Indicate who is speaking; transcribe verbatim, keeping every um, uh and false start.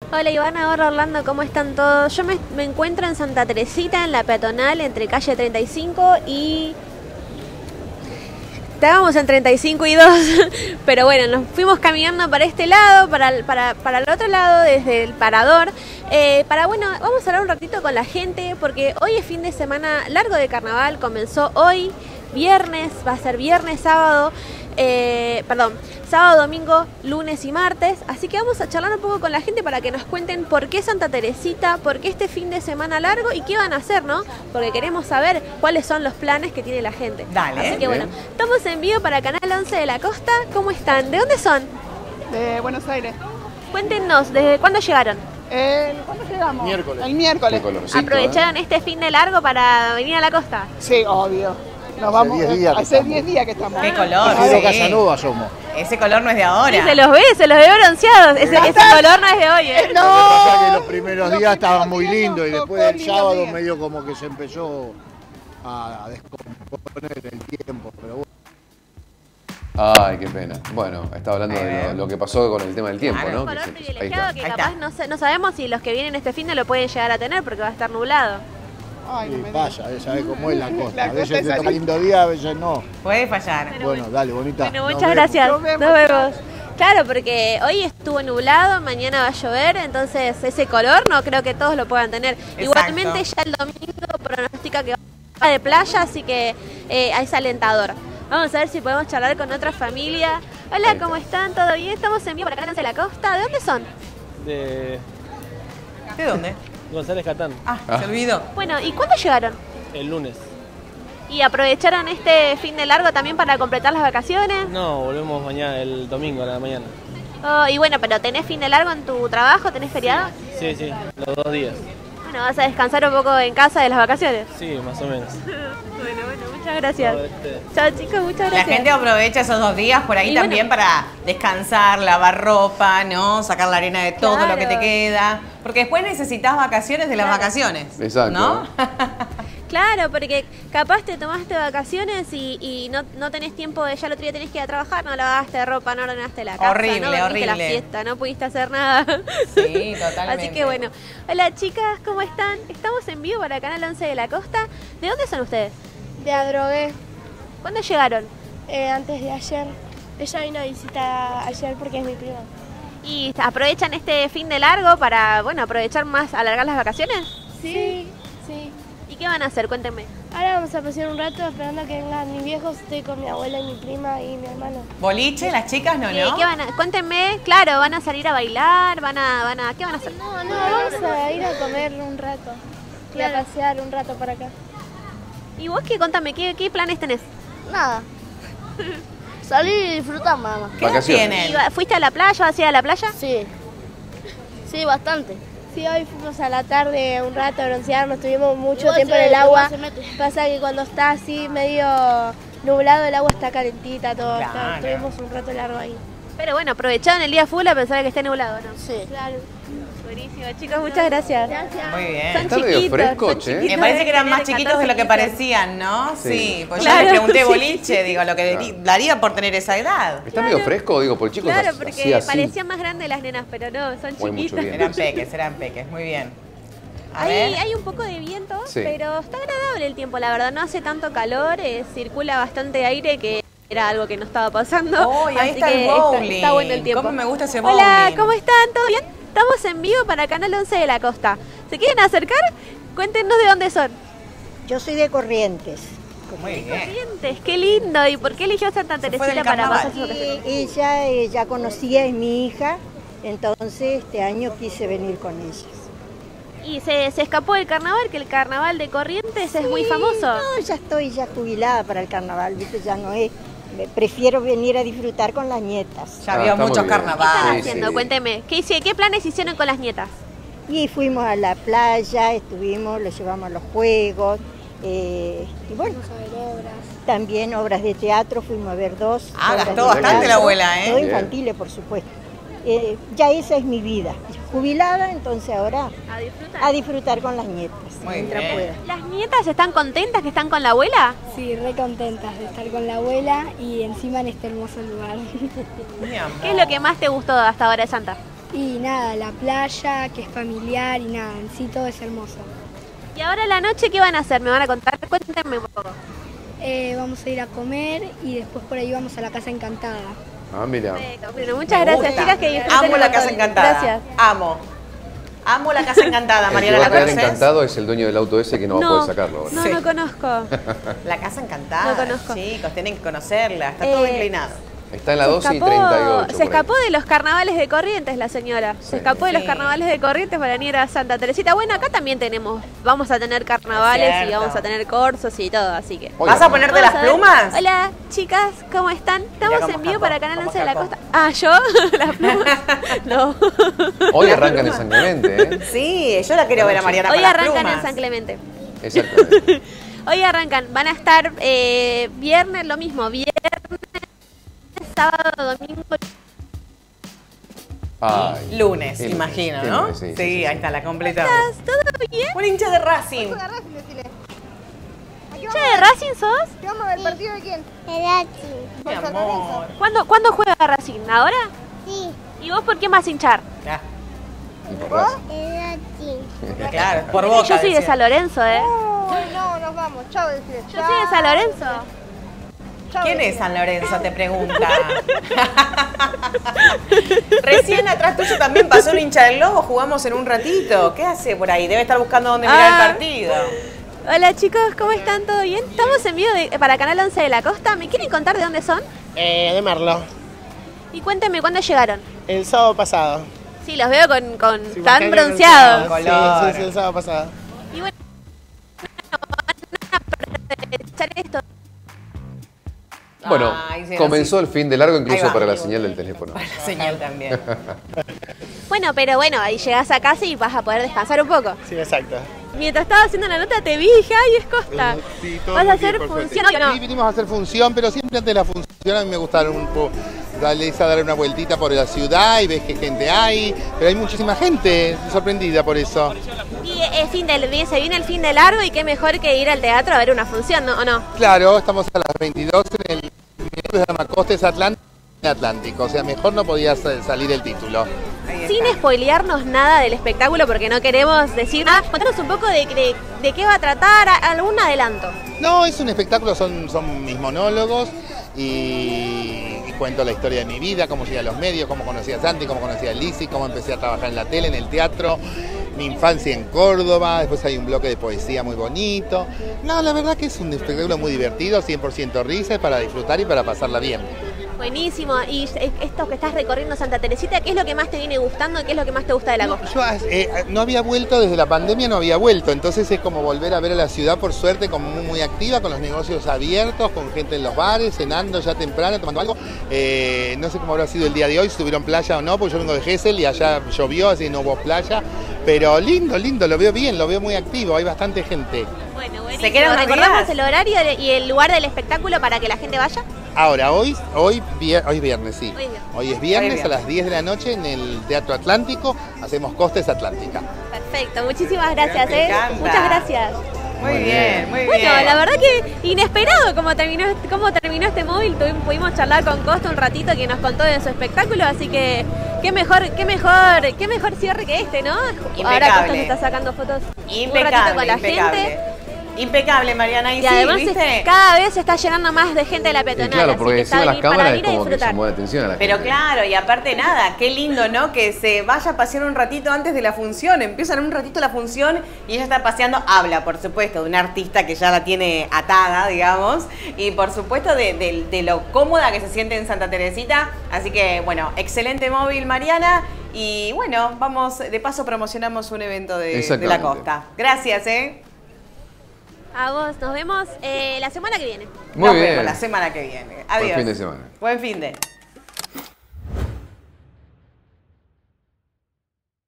Speaker 1: Hola Ivana, hola Orlando, ¿cómo están todos? Yo me, me encuentro en Santa Teresita, en la peatonal, entre calle treinta y cinco y... Estábamos en treinta y cinco y dos, pero bueno, nos fuimos caminando para este lado, para el, para, para el otro lado, desde el parador. Eh, para, bueno, vamos a hablar un ratito con la gente, porque hoy es fin de semana largo de carnaval, comenzó hoy, viernes, va a ser viernes, sábado, eh, perdón, sábado, domingo, lunes y martes. Así que vamos a charlar un poco con la gente para que nos cuenten por qué Santa Teresita, por qué este fin de semana largo y qué van a hacer, ¿no? Porque queremos saber cuáles son los planes que tiene la gente.
Speaker 2: Dale.
Speaker 1: Así que bueno, estamos en vivo para Canal once de la Costa. ¿Cómo están? ¿De dónde son?
Speaker 3: De Buenos Aires.
Speaker 1: Cuéntenos, ¿desde cuándo llegaron?
Speaker 3: El, ¿Cuándo llegamos?
Speaker 4: Miércoles.
Speaker 3: El miércoles.
Speaker 1: ¿Aprovecharon este fin de largo para venir a la costa?
Speaker 3: Sí, obvio. Nos
Speaker 4: Hace
Speaker 3: vamos.
Speaker 4: diez días que
Speaker 3: Hace
Speaker 4: estamos.
Speaker 3: diez días que estamos.
Speaker 2: Qué color.
Speaker 4: Estilo
Speaker 2: Sí.
Speaker 4: Casanova somos.
Speaker 2: Ese color no es de ahora.
Speaker 1: Sí, se los ve, se los ve bronceados. Ese, ese color no es de hoy, ¿eh?
Speaker 4: Lo que pasa es que los primeros días estaban muy lindos y después del
Speaker 3: Lindos
Speaker 4: sábado
Speaker 3: días.
Speaker 4: medio como que se empezó a descomponer el tiempo, pero bueno.
Speaker 5: Ay, qué pena. Bueno, estaba hablando
Speaker 2: A
Speaker 5: de
Speaker 2: ver.
Speaker 5: lo, lo que pasó con el tema del tiempo,
Speaker 2: Claro.
Speaker 5: ¿no?
Speaker 1: Un
Speaker 5: Que
Speaker 1: color
Speaker 5: se empezó- ahí
Speaker 1: privilegiado
Speaker 5: está.
Speaker 1: que
Speaker 2: Ahí
Speaker 1: capaz
Speaker 2: está.
Speaker 1: no, sé- no sabemos si los que vienen este fin de lo pueden llegar a tener porque va a estar nublado.
Speaker 3: Ay, no
Speaker 4: Y
Speaker 3: me
Speaker 4: pasa, eh, sabés cómo es la costa.
Speaker 3: La
Speaker 4: A veces
Speaker 3: costa
Speaker 4: te
Speaker 3: es
Speaker 4: toca
Speaker 3: así.
Speaker 4: lindo día, a veces no.
Speaker 2: Puede fallar.
Speaker 1: Pero
Speaker 4: Bueno,
Speaker 1: bueno.
Speaker 4: dale, bonita.
Speaker 1: Bueno,
Speaker 4: Nos
Speaker 1: muchas
Speaker 4: vemos.
Speaker 1: gracias.
Speaker 3: Nos vemos,
Speaker 1: Nos vemos.
Speaker 3: chao.
Speaker 1: Claro, porque hoy estuvo nublado, mañana va a llover, entonces ese color no creo que todos lo puedan tener.
Speaker 2: Exacto.
Speaker 1: Igualmente ya el domingo pronostica que va de playa, así que eh, es alentador. Vamos a ver si podemos charlar con otra familia. Hola,
Speaker 5: Ahí
Speaker 1: ¿cómo
Speaker 5: está.
Speaker 1: están? ¿Todo bien? Estamos en vivo para Canal once de la Costa. ¿De dónde son?
Speaker 6: De
Speaker 2: ¿De dónde?
Speaker 6: González Catán,
Speaker 2: Ah,
Speaker 5: Ah.
Speaker 2: se olvidó.
Speaker 1: Bueno, ¿y cuándo llegaron?
Speaker 6: el lunes.
Speaker 1: ¿Y aprovecharon este fin de largo también para completar las vacaciones?
Speaker 6: No, volvemos mañana, el domingo a la mañana.
Speaker 1: Oh, y bueno, pero ¿tenés fin de largo en tu trabajo? ¿Tenés feriado?
Speaker 6: Sí, sí, los dos días.
Speaker 1: Bueno, ¿vas a descansar un poco en casa de las vacaciones?
Speaker 6: Sí, más o menos.
Speaker 1: Bueno, bueno, muchas gracias.
Speaker 6: Todo este-
Speaker 1: Chao chicos, muchas
Speaker 2: La
Speaker 1: gracias.
Speaker 2: gente aprovecha esos dos días por ahí
Speaker 1: Y
Speaker 2: también
Speaker 1: bueno.
Speaker 2: para descansar, lavar ropa, ¿no? Sacar la arena de todo
Speaker 1: Claro.
Speaker 2: lo que te queda. Porque después necesitas vacaciones de las
Speaker 1: Claro.
Speaker 2: vacaciones.
Speaker 5: Exacto.
Speaker 2: ¿No?
Speaker 1: Claro, porque capaz te tomaste vacaciones y, y no, no tenés tiempo, de, ya el otro día tenés que ir a trabajar, no lavaste ropa, no ordenaste la casa,
Speaker 2: Horrible,
Speaker 1: no dormiste la
Speaker 2: horrible.
Speaker 1: fiesta, no pudiste hacer nada.
Speaker 2: Sí, totalmente.
Speaker 1: Así que bueno. Hola chicas, ¿cómo están? Estamos en vivo para Canal once de la Costa. ¿De dónde son ustedes?
Speaker 7: De Adrogué,
Speaker 1: ¿Cuándo llegaron?
Speaker 7: eh, antes de ayer. Ella vino a visitar ayer porque es mi prima.
Speaker 1: ¿Y aprovechan este fin de largo para, bueno, aprovechar más, alargar las vacaciones?
Speaker 7: Sí, sí.
Speaker 1: ¿Y qué van a hacer? Cuéntenme.
Speaker 7: Ahora vamos a pasear un rato esperando que vengan mis viejos. Estoy con mi abuela y mi prima y mi hermano.
Speaker 2: ¿Boliche? ¿Las chicas no,
Speaker 1: Eh,
Speaker 2: no?
Speaker 1: ¿Qué van a, cuéntenme, claro, ¿van a salir a bailar? ¿Van a, van a, ¿Qué van a hacer?
Speaker 7: No, no, vamos a ir a comer un rato. Y a
Speaker 1: Claro.
Speaker 7: pasear un rato para acá.
Speaker 1: ¿Y vos qué? Contame, ¿qué, qué planes tenés?
Speaker 7: Nada. Salir y disfrutar, mamá.
Speaker 2: ¿Qué edad
Speaker 5: Vacaciones.
Speaker 2: tienen?
Speaker 1: ¿Y va- ¿Fuiste a la playa? ¿Vas a ir a la playa?
Speaker 7: Sí. Sí, bastante. Sí, hoy fuimos a la tarde un rato a broncearnos, estuvimos mucho
Speaker 8: Igual
Speaker 7: tiempo
Speaker 8: se-
Speaker 7: en el agua.
Speaker 8: igual se mete.
Speaker 7: Pasa que cuando está así medio nublado el agua está calentita, todo. está-
Speaker 2: Claro.
Speaker 7: estuvimos un rato largo ahí.
Speaker 1: Pero bueno, aprovecharon el día full a pensar que esté nublado, ¿no?
Speaker 7: Sí. Claro.
Speaker 1: Buenísimo, chicos, muchas gracias.
Speaker 7: Gracias.
Speaker 2: Muy bien.
Speaker 1: Son
Speaker 5: Está medio
Speaker 1: chiquitos,
Speaker 5: fresco,
Speaker 1: son
Speaker 5: che.
Speaker 1: chiquitos.
Speaker 2: Me parece que eran más
Speaker 1: Tienen
Speaker 2: chiquitos de lo que
Speaker 1: catorce,
Speaker 2: parecían, ¿no? Sí,
Speaker 5: Sí.
Speaker 2: pues
Speaker 1: Claro,
Speaker 2: yo le pregunté
Speaker 1: sí.
Speaker 2: boliche, digo, lo que di- daría por tener esa edad.
Speaker 5: ¿Está medio fresco? Digo, por el chico
Speaker 1: Claro,
Speaker 5: es así,
Speaker 1: porque
Speaker 5: así.
Speaker 1: parecían más grandes las nenas, pero no, son
Speaker 5: Muy mucho
Speaker 1: chiquitas.
Speaker 5: bien.
Speaker 2: Eran peques, eran peques, muy bien. A
Speaker 1: Hay,
Speaker 2: ver.
Speaker 1: hay un poco de viento,
Speaker 5: Sí.
Speaker 1: pero está agradable el tiempo, la verdad. No hace tanto calor, eh, circula bastante aire, que era algo que no estaba pasando.
Speaker 2: Oh, y ahí
Speaker 1: así
Speaker 2: está el
Speaker 1: que está,
Speaker 2: bowling.
Speaker 1: está bueno el tiempo.
Speaker 2: Cómo me gusta ese
Speaker 1: Hola,
Speaker 2: bowling.
Speaker 1: ¿cómo están? ¿Todo bien? Estamos en vivo para Canal once de la Costa. ¿Se quieren acercar? Cuéntenos de dónde son.
Speaker 9: Yo soy de Corrientes.
Speaker 2: Muy bien.
Speaker 1: Corrientes, qué lindo. ¿Y por qué eligió Santa
Speaker 2: Se fue
Speaker 1: Teresita
Speaker 2: del
Speaker 1: para
Speaker 2: carnaval.
Speaker 1: pasar sus
Speaker 9: Y
Speaker 1: vacaciones?
Speaker 9: ella eh, ya conocía, es mi hija, entonces este año quise venir con ellas.
Speaker 1: Y se, se escapó del carnaval, que el carnaval de Corrientes es muy
Speaker 9: Sí,
Speaker 1: famoso.
Speaker 9: No, ya estoy ya jubilada para el carnaval, ¿viste? Ya no es. me- Prefiero venir a disfrutar con las nietas.
Speaker 2: Ya
Speaker 5: Ah,
Speaker 2: vio
Speaker 5: está muy
Speaker 2: muchos
Speaker 5: bien.
Speaker 1: ¿Qué están
Speaker 2: carnavales.
Speaker 5: Sí,
Speaker 1: haciendo?
Speaker 5: sí.
Speaker 1: Cuénteme. ¿Qué, hice- ¿Qué planes hicieron con las nietas?
Speaker 9: Y fuimos a la playa, estuvimos, los llevamos a los juegos. eh, y bueno,
Speaker 7: Vamos a ver obras.
Speaker 9: también obras de teatro, fuimos a ver dos.
Speaker 2: Ah,
Speaker 9: obras
Speaker 2: gastó
Speaker 9: de
Speaker 5: bastante
Speaker 9: teatro,
Speaker 5: la
Speaker 2: abuela, ¿eh?
Speaker 9: Todo
Speaker 5: Bien.
Speaker 9: infantiles, por supuesto. Eh, ya esa es mi vida. Jubilada, entonces ahora
Speaker 1: A disfrutar.
Speaker 9: a disfrutar con las nietas,
Speaker 2: Muy
Speaker 9: mientras
Speaker 2: bien.
Speaker 9: pueda.
Speaker 1: ¿Las nietas están contentas que están con la abuela?
Speaker 7: Sí, re contentas de estar con la abuela y encima en este hermoso lugar.
Speaker 2: Mi amor.
Speaker 1: ¿Qué es lo que más te gustó hasta ahora de Santa?
Speaker 7: Y nada, la playa, que es familiar y nada, en sí todo es hermoso.
Speaker 1: Y ahora a la noche, ¿qué van a hacer? ¿Me van a contar? Cuéntenme un poco.
Speaker 7: Eh, vamos a ir a comer y después por ahí vamos a la Casa Encantada.
Speaker 5: Ah, mira.
Speaker 1: Perfecto. Bueno, muchas
Speaker 2: Me
Speaker 1: gracias,
Speaker 2: gusta.
Speaker 1: chicas, que disfruten
Speaker 2: Amo
Speaker 1: un
Speaker 2: la
Speaker 1: montón.
Speaker 2: Casa Encantada.
Speaker 1: Gracias.
Speaker 2: Amo. Amo la Casa Encantada,
Speaker 5: El que
Speaker 2: Mariana,
Speaker 5: va a
Speaker 2: ¿la
Speaker 5: quedar
Speaker 2: conoces?
Speaker 5: encantado es el dueño del auto ese que no, va a poder sacarlo ahora.
Speaker 1: No,
Speaker 2: Sí.
Speaker 1: no conozco.
Speaker 2: La Casa Encantada.
Speaker 1: No conozco.
Speaker 2: Chicos, tienen que conocerla. Está todo
Speaker 1: Eh,
Speaker 2: inclinado.
Speaker 5: Está en la
Speaker 1: Se
Speaker 5: doce y
Speaker 1: escapó-
Speaker 5: treinta y ocho.
Speaker 1: Se
Speaker 5: por ahí.
Speaker 1: escapó de los carnavales de Corrientes la señora.
Speaker 5: Sí.
Speaker 1: Se escapó de los
Speaker 2: Sí.
Speaker 1: carnavales de Corrientes para venir a Santa Teresita. Bueno, acá también tenemos, vamos a tener carnavales y
Speaker 2: Cierto.
Speaker 1: vamos a tener corsos y todo, así que.
Speaker 5: Hola,
Speaker 2: ¿Vas a ponerte
Speaker 1: Vamos
Speaker 2: las
Speaker 1: a ver.
Speaker 2: plumas?
Speaker 1: Hola, chicas, ¿cómo están? Estamos
Speaker 2: cómo
Speaker 1: en vivo
Speaker 2: escapó,
Speaker 1: para Canal
Speaker 2: cómo
Speaker 1: once de la
Speaker 2: escapó.
Speaker 1: Costa. Ah, ¿yo? ¿Las plumas? No.
Speaker 5: Hoy arrancan en San Clemente, ¿eh?
Speaker 2: Sí, yo la quiero ver a Mariana
Speaker 1: Hoy
Speaker 2: con las
Speaker 1: arrancan
Speaker 2: plumas.
Speaker 1: en San Clemente.
Speaker 5: Exactamente.
Speaker 1: Hoy arrancan, van a estar eh, viernes, lo mismo, viernes, sábado, domingo.
Speaker 5: Ay,
Speaker 2: Lunes,
Speaker 5: qué lunes,
Speaker 2: imagino,
Speaker 5: qué
Speaker 2: ¿no?
Speaker 5: lunes,
Speaker 2: Sí,
Speaker 5: sí, sí, sí,
Speaker 2: ahí
Speaker 5: sí.
Speaker 2: está, la completamos.
Speaker 1: ¿Todo bien?
Speaker 2: Un hincha de Racing.
Speaker 1: Che, ¿de Racing sos?
Speaker 3: ¿Qué vamos a ver el partido de quién?
Speaker 2: Mi amor.
Speaker 1: ¿Cuándo, ¿Cuándo juega Racing? ¿Ahora?
Speaker 7: Sí,
Speaker 1: ¿Y vos por quién vas a hinchar?
Speaker 2: Ya,
Speaker 5: Y por Racing.
Speaker 2: claro, por
Speaker 1: Sí,
Speaker 2: Boca.
Speaker 1: yo soy de
Speaker 2: decía.
Speaker 1: San Lorenzo, ¿eh?
Speaker 3: Uy, no, nos vamos. Chao, decirle.
Speaker 1: Yo soy de San Lorenzo.
Speaker 3: Chao,
Speaker 2: ¿Quién
Speaker 3: decirle.
Speaker 2: es San Lorenzo? Te pregunta. Recién atrás tuyo también pasó un hincha del Lobo, jugamos en un ratito. ¿Qué hace por ahí? Debe estar buscando dónde mirar
Speaker 1: Ah.
Speaker 2: el partido.
Speaker 1: Hola chicos, ¿cómo están? ¿Todo bien? Estamos en vivo de- para Canal once de la Costa. ¿Me quieren contar de dónde son?
Speaker 6: Eh, de Merlo,
Speaker 1: Y cuéntenme cuándo llegaron.
Speaker 6: el sábado pasado.
Speaker 1: Sí, los veo con, con
Speaker 6: Sí,
Speaker 1: tan
Speaker 6: bastante
Speaker 1: bronceados.
Speaker 2: Color.
Speaker 6: Sí, sí, sí, el sábado pasado.
Speaker 1: Y bueno, aprovechar esto.
Speaker 5: Bueno,
Speaker 2: Ay, sí,
Speaker 5: comenzó
Speaker 2: sí.
Speaker 5: el fin de largo
Speaker 2: Ahí
Speaker 5: incluso
Speaker 2: va.
Speaker 5: para la señal del teléfono.
Speaker 2: Para la señal también.
Speaker 1: Bueno, pero bueno, ahí llegás a casa y vas a poder descansar un poco.
Speaker 6: Sí, exacto.
Speaker 1: Mientras estaba haciendo la nota te vi y dije, ay, es Costa.
Speaker 4: Sí, todo
Speaker 1: ¿Vas a
Speaker 4: muy
Speaker 1: hacer
Speaker 4: bien, por
Speaker 1: función
Speaker 4: suerte.
Speaker 1: o no?
Speaker 4: Sí, vinimos a hacer función, pero siempre antes de la función a mí me gustaron un poco. Darle a dar una vueltita por la ciudad y ves qué gente hay, pero hay muchísima gente, estoy sorprendida por eso.
Speaker 1: Y es fin del día, se viene el fin de largo y qué mejor que ir al teatro a ver una función, ¿no? ¿O no?
Speaker 4: Claro, estamos a las veintidós en el se llama Costes Atlántico, Atlántico, o sea, mejor no podía sa- salir el título.
Speaker 2: Ahí está.
Speaker 1: Sin spoilearnos nada del espectáculo porque no queremos decir... Ah, contanos un poco de, de, de qué va a tratar, a- algún adelanto.
Speaker 4: No, es un espectáculo, son, son mis monólogos y, y cuento la historia de mi vida, cómo llegué a los medios, cómo conocí a Santi, cómo conocí a Lizzy, cómo empecé a trabajar en la tele, en el teatro, mi infancia en Córdoba, después hay un bloque de poesía muy bonito. No, la verdad que es un espectáculo muy divertido, cien por ciento risas para disfrutar y para pasarla bien.
Speaker 1: Buenísimo. Y esto que estás recorriendo Santa Teresita, ¿qué es lo que más te viene gustando y qué es lo que más te gusta de la
Speaker 4: No,
Speaker 1: Costa?
Speaker 4: yo eh, no había vuelto, desde la pandemia no había vuelto, entonces es como volver a ver a la ciudad, por suerte, como muy, muy activa, con los negocios abiertos, con gente en los bares, cenando ya temprano, tomando algo. Eh, no sé cómo habrá sido el día de hoy, si tuvieron playa o no, porque yo vengo de Gesell y allá llovió, así que no hubo playa. Pero lindo, lindo, lo veo bien, lo veo muy activo, hay bastante gente.
Speaker 1: Bueno, buenísimo.
Speaker 2: ¿Se quedan unos
Speaker 1: ¿Recordamos
Speaker 2: días?
Speaker 1: el horario y el lugar del espectáculo para que la gente vaya?
Speaker 4: Ahora, hoy, hoy, vier- hoy es viernes, sí.
Speaker 1: Hoy es viernes.
Speaker 4: Hoy es viernes,
Speaker 2: Hoy es
Speaker 4: a las diez de la noche en el Teatro Atlántico, hacemos Costes Atlántica.
Speaker 1: Perfecto, muchísimas gracias,
Speaker 2: Me
Speaker 1: ¿eh?
Speaker 2: encanta.
Speaker 1: Muchas gracias.
Speaker 2: Muy bien, muy
Speaker 1: Bueno,
Speaker 2: bien.
Speaker 1: la verdad que inesperado cómo terminó, cómo terminó este móvil. Tuvimos, pudimos charlar con Costa un ratito que nos contó de su espectáculo, así que qué mejor, qué mejor, qué mejor cierre que este, ¿no? Ahora
Speaker 2: Impecable.
Speaker 1: Costa se está sacando fotos un ratito
Speaker 2: Impecable,
Speaker 1: con la
Speaker 2: impecable.
Speaker 1: gente.
Speaker 2: Impecable, Mariana. Y,
Speaker 1: Y
Speaker 2: sí,
Speaker 1: además
Speaker 2: ¿viste?
Speaker 1: es- cada vez se está llenando más de gente de la
Speaker 5: Y
Speaker 1: peatonal.
Speaker 5: claro,
Speaker 1: así
Speaker 5: porque
Speaker 1: que
Speaker 5: encima
Speaker 1: está
Speaker 5: las
Speaker 1: bien para
Speaker 5: cámaras es
Speaker 1: venir a
Speaker 5: como que
Speaker 1: disfrutar.
Speaker 5: llamó la atención a la
Speaker 2: Pero
Speaker 5: gente.
Speaker 2: claro, y aparte nada, qué lindo, ¿no? Que se vaya a pasear un ratito antes de la función. Empiezan un ratito la función y ella está paseando. Habla, por supuesto, de una artista que ya la tiene atada, digamos. Y por supuesto de, de- de lo cómoda que se siente en Santa Teresita. Así que, bueno, excelente móvil, Mariana. Y bueno, vamos, de paso promocionamos un evento de, de la
Speaker 5: Exactamente.
Speaker 2: costa. Gracias, ¿eh?
Speaker 1: A vos, nos vemos eh, la semana que viene.
Speaker 5: Muy
Speaker 2: Nos
Speaker 5: bien.
Speaker 2: vemos la semana que viene. Adiós.
Speaker 5: fin de semana.
Speaker 2: Buen fin de.